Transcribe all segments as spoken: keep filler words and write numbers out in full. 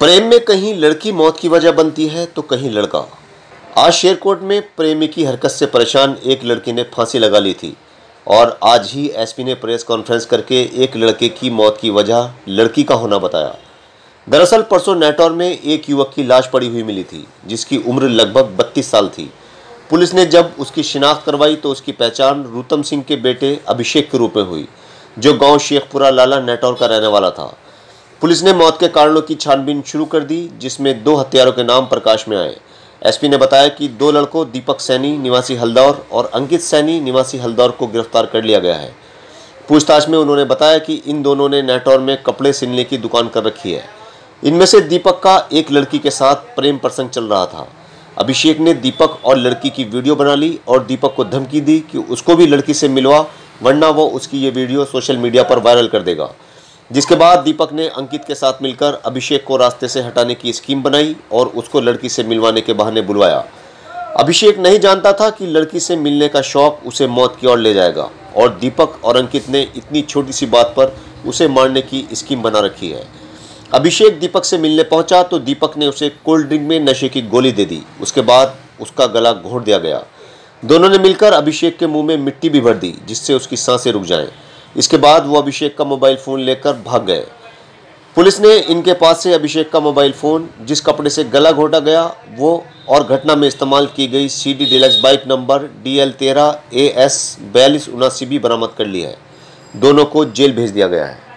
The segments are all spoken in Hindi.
प्रेम में कहीं लड़की मौत की वजह बनती है तो कहीं लड़का। आज शेरकोट में प्रेमी की हरकत से परेशान एक लड़की ने फांसी लगा ली थी और आज ही एसपी ने प्रेस कॉन्फ्रेंस करके एक लड़के की मौत की वजह लड़की का होना बताया। दरअसल परसों नेटौर में एक युवक की लाश पड़ी हुई मिली थी जिसकी उम्र लगभग बत्तीस साल थी। पुलिस ने जब उसकी शिनाख्त करवाई तो उसकी पहचान रूतम सिंह के बेटे अभिषेक के रूप में हुई, जो गांव शेखपुरा लाला नेटौर का रहने वाला था। पुलिस ने मौत के कारणों की छानबीन शुरू कर दी, जिसमें दो हत्यारों के नाम प्रकाश में आए। एसपी ने बताया कि दो लड़कों दीपक सैनी निवासी हल्दौर और अंकित सैनी निवासी हल्दौर को गिरफ्तार कर लिया गया है। पूछताछ में उन्होंने बताया कि इन दोनों ने नेटौर में कपड़े सिलने की दुकान कर रखी है। इनमें से दीपक का एक लड़की के साथ प्रेम प्रसंग चल रहा था। अभिषेक ने दीपक और लड़की की वीडियो बना ली और दीपक को धमकी दी कि उसको भी लड़की से मिलवा, वरना वो उसकी ये वीडियो सोशल मीडिया पर वायरल कर देगा। जिसके बाद दीपक ने अंकित के साथ मिलकर अभिषेक को रास्ते से हटाने की स्कीम बनाई और उसको लड़की से मिलवाने के बहाने बुलवाया। अभिषेक नहीं जानता था कि लड़की से मिलने का शौक उसे मौत की ओर ले जाएगा और दीपक और अंकित ने इतनी छोटी सी बात पर उसे मारने की स्कीम बना रखी है। अभिषेक दीपक से मिलने पहुंचा तो दीपक ने उसे कोल्ड ड्रिंक में नशे की गोली दे दी। उसके बाद उसका गला घोंट दिया गया। दोनों ने मिलकर अभिषेक के मुंह में मिट्टी भी भर दी जिससे उसकी सांसें रुक जाएं। इसके बाद वो अभिषेक का मोबाइल फ़ोन लेकर भाग गए। पुलिस ने इनके पास से अभिषेक का मोबाइल फ़ोन, जिस कपड़े से गला घोंटा गया, वो और घटना में इस्तेमाल की गई C D deluxe bike number D L तेरह ए एस बयालीस उनासी भी बरामद कर ली है। दोनों को जेल भेज दिया गया है।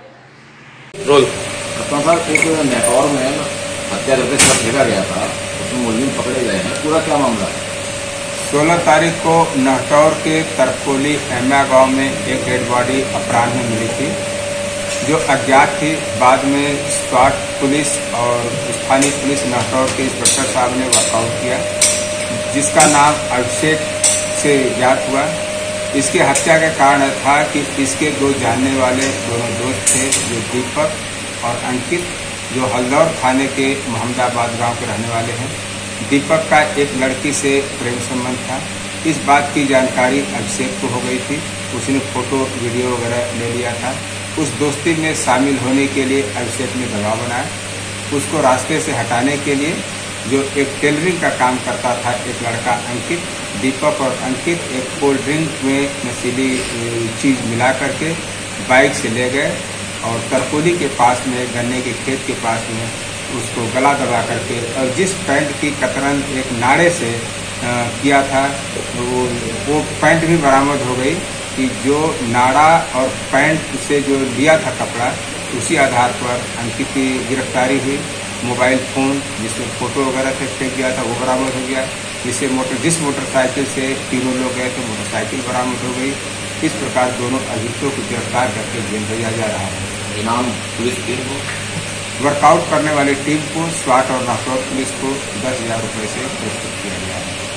रोल एक नेटौर में हत्या करके सब भेजा गया था, उसमें मुलजिम पकड़े गए हैं। पूरा क्या मामला है? सोलह तारीख को नेटौर के तरकोली एमा गांव में एक डेड बॉडी अपराह्न में मिली थी, जो अज्ञात थी। बाद में स्वाट पुलिस और स्थानीय पुलिस नेटौर के इंस्पेक्टर साहब ने वर्कआउट किया, जिसका नाम अभिषेक से ज्ञात हुआ। इसकी हत्या का कारण था कि इसके दो जानने वाले दोनों दोस्त थे, जो दीपक और अंकित, जो हल्दौर थाने के मोहम्मदाबाद गांव के रहने वाले हैं। दीपक का एक लड़की से प्रेम संबंध था। इस बात की जानकारी अभिषेक को हो गई थी। उसने फोटो वीडियो वगैरह ले लिया था। उस दोस्ती में शामिल होने के लिए अभिषेक ने दबाव बनाया। उसको रास्ते से हटाने के लिए जो एक टेलरिंग का काम करता था एक लड़का अंकित, दीपक और अंकित एक कोल्ड ड्रिंक में नशीली चीज़ मिला करके बाइक से ले गए और तरकोली के पास में गन्ने के खेत के पास में उसको गला दबा करके, और जिस पैंट की कतरन एक नाड़े से आ, किया था, वो वो पैंट भी बरामद हो गई कि जो नाड़ा और पैंट से जो लिया था कपड़ा, उसी आधार पर अंकित की गिरफ्तारी हुई। मोबाइल फ़ोन जिसमें फ़ोटो वगैरह थे फेंक दिया था, वो बरामद हो गया। जिससे मोटर जिस मोटरसाइकिल से तीनों लोग गए थे, मोटरसाइकिल बरामद हो गई। इस प्रकार दोनों अभियुक्तों को गिरफ्तार करके जेल भेजा जा रहा है। इनाम पुलिस टीम को, वर्कआउट करने वाली टीम को, स्वाट और नेटौर पुलिस को दस हजार रुपये से पुरस्कृत किया गया है।